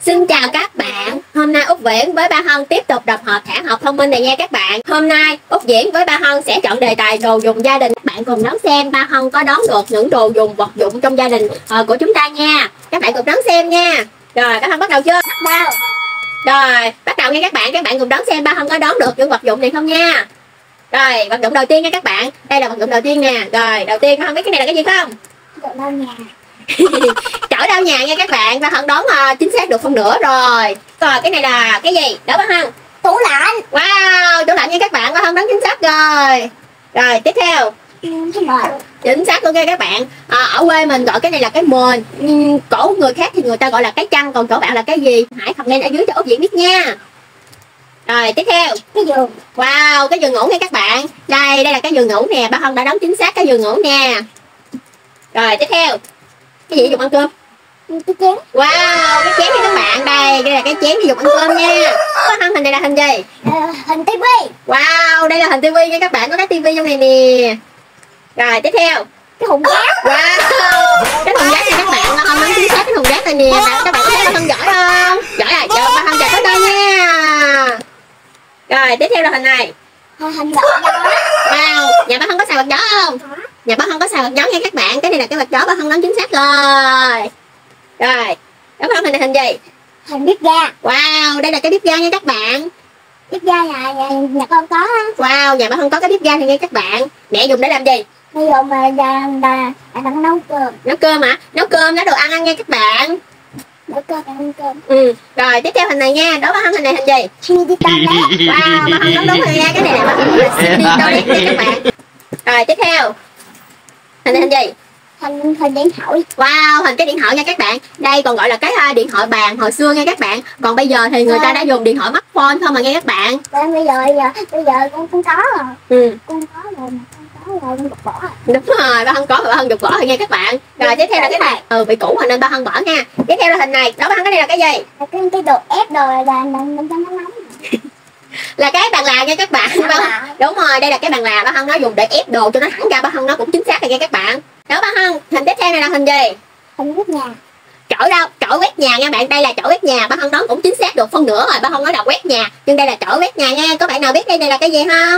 Xin chào các bạn. Hôm nay Út Viễn với ba Hân tiếp tục đập hộp thẻ học thông minh này nha các bạn. Hôm nay Út Viễn với ba Hân sẽ chọn đề tài đồ dùng gia đình. Các bạn cùng đón xem ba Hân có đón được những đồ dùng vật dụng trong gia đình của chúng ta nha. Các bạn cùng đón xem nha. Rồi các Hân bắt đầu chưa? Đâu. Rồi bắt đầu nha các bạn. Các bạn cùng đón xem ba Hân có đón được những vật dụng này không nha. Rồi vật dụng đầu tiên nha các bạn. Đây là vật dụng đầu tiên nè. Rồi đầu tiên Hân biết cái này là cái gì không? Đâu nhà. Chổi lau nhà nha các bạn. Ba Hân đoán chính xác được phân nửa rồi. Rồi cái này là cái gì? Đó ba Hân. Tủ lạnh. Wow, tủ lạnh nha các bạn. Ba Hân đoán chính xác rồi. Rồi tiếp theo. Chính xác luôn nha các bạn. Ở quê mình gọi cái này là cái mền. Cổ người khác thì người ta gọi là cái chăn. Còn chỗ bạn là cái gì? Hãy comment ở dưới cho Út Viễn biết nha. Rồi tiếp theo. Cái giường. Wow, cái giường ngủ nha các bạn. Đây là cái giường ngủ nè. Ba Hân đã đoán chính xác cái giường ngủ nè. Rồi tiếp theo. Cái gì dùng ăn cơm? Cái chén. Wow, cái chén nha các bạn. Đây là cái chén để dùng ăn cơm nha. Có hình này là hình gì? Hình tivi. Wow, đây là hình tivi nha các bạn. Có cái tivi trong này nè. Rồi tiếp theo. Cái thùng rác. Wow, cái thùng rác nha các bạn. Ba Hân đoán chính xác cái thùng rác này nè. Các bạn có thấy Ba Hân giỏi không? Giỏi rồi, chờ Ba Hân chờ tới đây nha. Rồi tiếp theo là hình này. Hình giỏ. Wow, nhà ba Hân có xài quạt gió không? Nhà ba Hân có xài quạt gió nha các bạn. Cái này là cái quạt gió, ba Hân đoán chính xác rồi. Rồi, đó ba Hân, hình này hình gì? Hình bếp ga. Wow, đây là cái bếp ga nha các bạn. Bếp ga nhà con có á. Wow, nhà ba Hân có cái bếp ga này nha các bạn. Mẹ dùng để làm gì? Bây giờ mà đang nấu cơm. Nấu cơm hả? Nấu cơm, nấu đồ ăn nha các bạn. Nấu cơm, ăn cơm. Rồi tiếp theo hình này nha. Đó ba Hân, hình này hình gì? CD toilet. Wow, ba Hân đoán đúng rồi nha. Cái này là ba Hân là CD toilet nha các bạn. Rồi tiếp theo. Hình này hình gì? Hình điện thoại. Wow, hình cái điện thoại nha các bạn. Đây còn gọi là cái điện thoại bàn hồi xưa nha các bạn. Còn bây giờ thì người ta đã dùng điện thoại smartphone không mà nghe các bạn. Bây giờ con có rồi. Con có rồi mà con giục bỏ rồi. Đúng rồi, ba Hân có rồi, ba Hân giục bỏ rồi nha các bạn. Rồi tiếp theo là cái này. Bị cũ rồi nên ba Hân bỏ nha. Tiếp theo là hình này. Đó ba Hân, cái này là cái gì? Là cái đồ ép đồ là nằm trong nó nóng. Là cái bàn là nha các bạn. Đúng rồi, đây là cái bàn là ba Hân nó dùng để ép đồ cho nó thẳng ra. Ba Hân nó cũng chính xác rồi nha các bạn. Đó ba Hân, hình tiếp theo này là hình gì? Hình quét nhà. Chổi đâu? Chổi quét nhà nha bạn. Đây là chổi quét nhà. Ba Hân đoán cũng chính xác được phân nửa rồi. Ba Hân nói là quét nhà, nhưng đây là chổi quét nhà nha. Có bạn nào biết đây là cái gì không?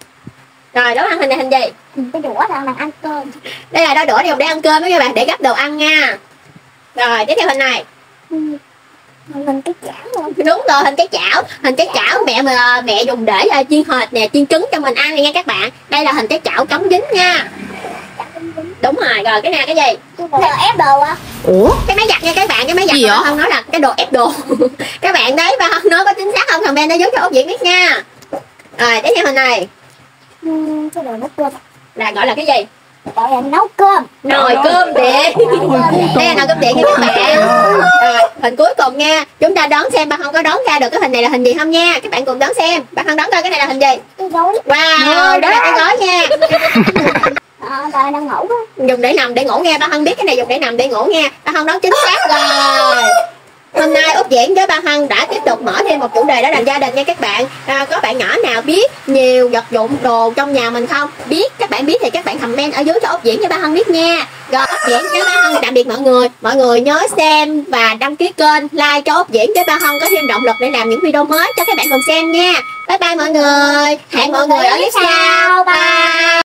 Rồi đó hình này hình gì? Cái đũa là bằng ăn cơm. Đây là đôi đũa dùng để ăn cơm đó các bạn, để gắp đồ ăn nha. Rồi tiếp theo hình này. Hình cái chảo luôn. Đúng rồi, hình cái chảo. Hình cái chảo mẹ dùng để chiên thịt nè, chiên trứng cho mình ăn này nha các bạn. Đây là hình cái chảo chống dính nha. Đúng rồi. Rồi cái này là cái gì? Cái đồ ép đồ á. Ủa? Cái máy giặt nha các bạn. Cái máy giặt ba Hân nói là cái đồ ép đồ. Các bạn đấy, ba Hân nói có chính xác không? Thằng Ben nó giúp cho Út Viễn biết nha. Rồi tiếp theo hình này. Cái đồ nấu cơm. Là gọi là cái gì? Gọi là nấu cơm. Nồi cơm điện. Đây là nồi cơm điện nha các bạn. Rồi hình cuối cùng nha. Chúng ta đoán xem ba Hân có đoán ra được cái hình này là hình gì không nha. Các bạn cùng đoán xem. Ba Hân đoán coi cái này là hình gì? Cái gối. Wow, đó là cái gối nha. Bà đang ngủ á. Dùng để nằm để ngủ nha. Ba Hân biết cái này dùng để nằm để ngủ nha. Ba Hân đoán chính xác rồi. Hôm nay Út Viễn với ba Hân đã tiếp tục mở thêm một chủ đề, đó là gia đình nha các bạn. Có bạn nhỏ nào biết nhiều vật dụng đồ trong nhà mình không? Các bạn biết thì các bạn comment ở dưới cho Út Viễn với ba Hân biết nha. Rồi Út Viễn với ba Hân tạm biệt mọi người. Mọi người nhớ xem và đăng ký kênh, like cho Út Viễn với ba Hân có thêm động lực để làm những video mới cho các bạn cùng xem nha. Bye bye mọi người. Hẹn mọi người ở clip sau. Bye.